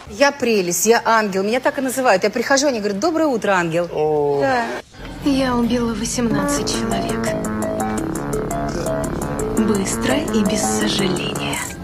Я прелесть, я ангел. Меня так и называют. Я прихожу, они говорят: доброе утро, ангел. Да. Я убила 18 человек. Быстро и без сожаления.